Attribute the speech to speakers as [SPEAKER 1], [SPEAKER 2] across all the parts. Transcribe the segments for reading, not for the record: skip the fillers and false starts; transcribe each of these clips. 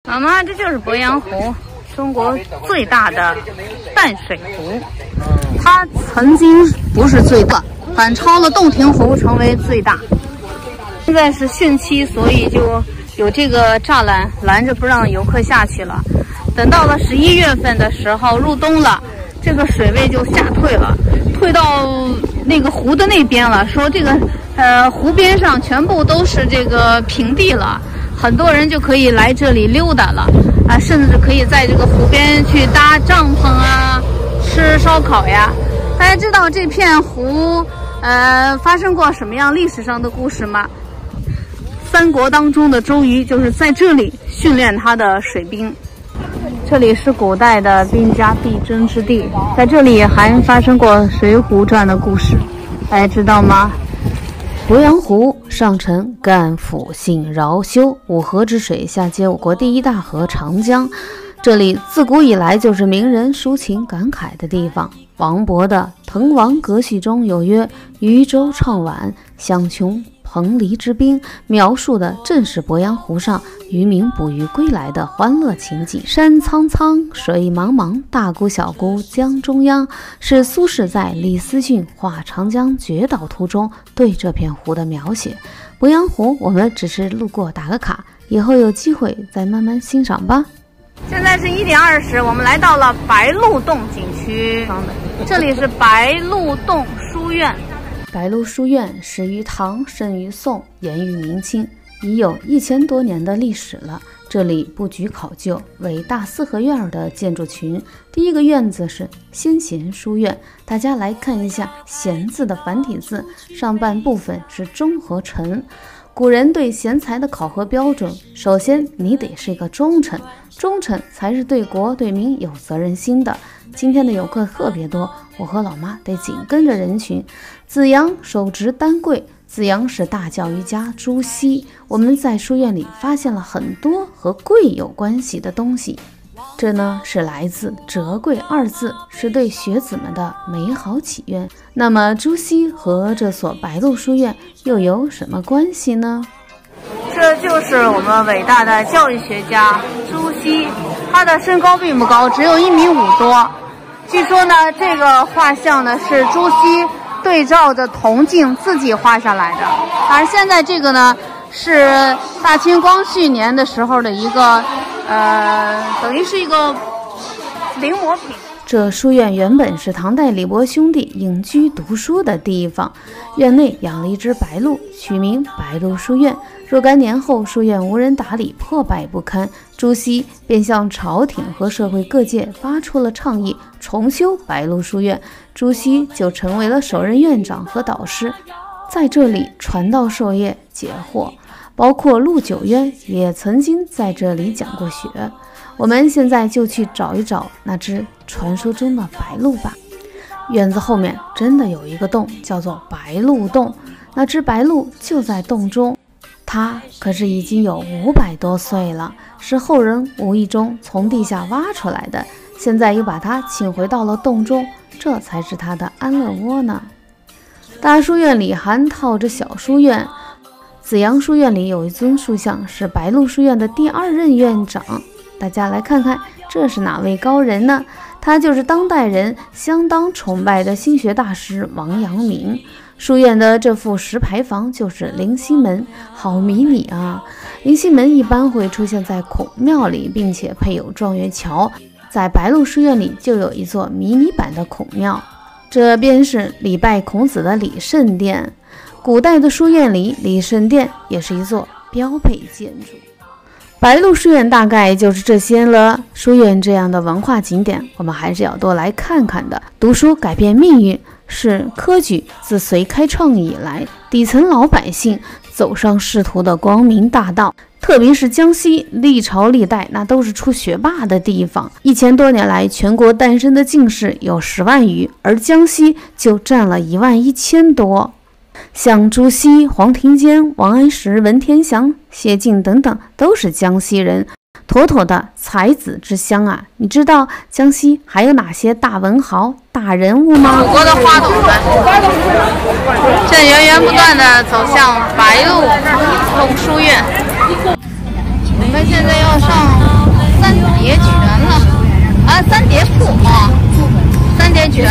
[SPEAKER 1] 妈妈，这就是鄱阳湖，中国最大的淡水湖。它曾经不是最大，反超了洞庭湖，成为最大。现在是汛期，所以就有这个栅栏拦着不让游客下去了。等到了11月份的时候，入冬了，这个水位就下退了，退到那个湖的那边了。说这个湖边上全部都是这个平地了，很多人就可以来这里溜达了啊，甚至可以在这个湖边去搭帐篷啊，吃烧烤呀。大家知道这片湖发生过什么样历史上的故事吗？三国当中的周瑜就是在这里训练他的水兵。这里是古代的兵家必争之地，在这里还发生过《水浒传》的故事，大家知道吗？
[SPEAKER 2] 鄱阳湖上承赣、抚、信、饶、修五河之水，下接我国第一大河长江。这里自古以来就是名人抒情感慨的地方。王勃的《滕王阁序》中有曰：“渔舟唱晚，响穷彭蠡之滨”，描述的正是鄱阳湖上渔民捕鱼归来的欢乐情景。山苍苍，水茫茫，大姑小姑江中央，是苏轼在李思训画长江绝岛图中对这片湖的描写。鄱阳湖我们只是路过打个卡，以后有机会再慢慢欣赏吧。
[SPEAKER 1] 现在是1点20，我们来到了白鹿洞景区，这里是白鹿洞书院。
[SPEAKER 2] 白鹿书院始于唐，盛于宋，沿于明清，已有1000多年的历史了。这里布局考究，为大4合院的建筑群。第一个院子是先贤书院，大家来看一下贤字的繁体字，上半部分是忠和臣。古人对贤才的考核标准，首先你得是一个忠臣，忠臣才是对国对民有责任心的。今天的游客特别多，我和老妈得紧跟着人群。子阳手执丹桂，子阳是大教育家朱熹。我们在书院里发现了很多和贵有关系的东西，这呢是来自折桂2字，是对学子们的美好祈愿。那么朱熹和这所白鹿书院又有什么关系呢？
[SPEAKER 1] 这就是我们伟大的教育学家朱熹，他的身高并不高，只有1.5米多。据说呢，这个画像呢是朱熹对照着铜镜自己画下来的，而现在这个呢是大清光绪年的时候的一个等于是一个临摹品。
[SPEAKER 2] 这书院原本是唐代李伯兄弟隐居读书的地方，院内养了一只白鹿，取名白鹿书院。若干年后，书院无人打理，破败不堪，朱熹便向朝廷和社会各界发出了倡议，重修白鹿书院。朱熹就成为了首任院长和导师，在这里传道授业解惑，包括陆九渊也曾经在这里讲过学。我们现在就去找一找那只传说中的白鹿吧。院子后面真的有一个洞，叫做白鹿洞，那只白鹿就在洞中。它可是已经有500多岁了，是后人无意中从地下挖出来的，现在又把它请回到了洞中，这才是它的安乐窝呢。大书院里还套着小书院，紫阳书院里有一尊塑像，是白鹿书院的第2任院长。大家来看看，这是哪位高人呢？他就是当代人相当崇拜的心学大师王阳明。书院的这副石牌坊就是棂溪门，好迷你啊！棂溪门一般会出现在孔庙里，并且配有状元桥。在白鹿书院里就有一座迷你版的孔庙，这便是礼拜孔子的礼圣殿。古代的书院里，礼圣殿也是一座标配建筑。白鹿书院大概就是这些了。书院这样的文化景点，我们还是要多来看看的。读书改变命运是科举自隋开创以来，底层老百姓走上仕途的光明大道。特别是江西，历朝历代那都是出学霸的地方。1000多年来，全国诞生的进士有10万余，而江西就占了11000多。像朱熹、黄庭坚、王安石、文天祥、谢晋等等，都是江西人，妥妥的才子之乡啊！你知道江西还有哪些大文豪、大人物吗？
[SPEAKER 1] 祖国的花朵们正源源不断地走向白鹿洞书院。我们现在要上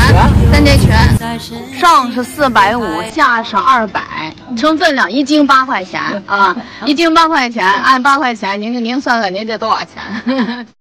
[SPEAKER 1] 三节拳，上是450，下是200，称分量，1斤8块钱啊，1斤8块钱，按8块钱，您算算您这多少钱？